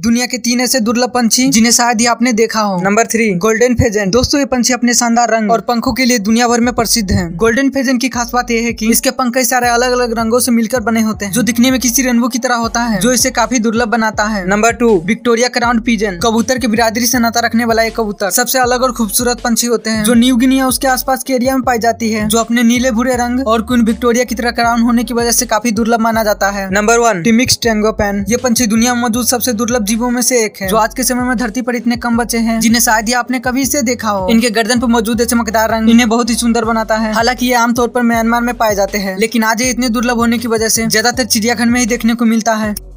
दुनिया के 3 ऐसे दुर्लभ पंछी जिन्हें शायद ही आपने देखा हो। Number 3 golden pheasant. दोस्तों ये पंछी अपने शानदार रंग और पंखों के लिए दुनिया भर में प्रसिद्ध है। गोल्डन फेजन की खास बात यह है कि इसके पंख कई सारे अलग अलग रंगों से मिलकर बने होते हैं, जो दिखने में किसी रेनबो की तरह होता है, जो इसे काफी दुर्लभ बनाता है। Number 2 Victoria crown pigeon. कबूतर की बिरादरी से नाता रखने वाला एक कबूतर सबसे अलग और खूबसूरत पंछी होते हैं, जो न्यू गिनी या उसके आसपास के एरिया में पाई जाती है, जो अपने नीले भूरे रंग और क्वीन विक्टोरिया की तरह क्राउन होने की वजह से काफी दुर्लभ माना जाता है। Number 1 Temminck's tragopan. ये पंछी दुनिया में मौजूद सबसे दुर्लभ जीवों में से एक है, जो आज के समय में धरती पर इतने कम बचे हैं जिन्हें शायद ही आपने कभी इसे देखा हो। इनके गर्दन पर मौजूद चमकदार रंग इन्हें बहुत ही सुंदर बनाता है। हालांकि ये आमतौर पर म्यांमार में पाए जाते हैं, लेकिन आज ये इतने दुर्लभ होने की वजह से ज्यादातर चिड़ियाघर में ही देखने को मिलता है।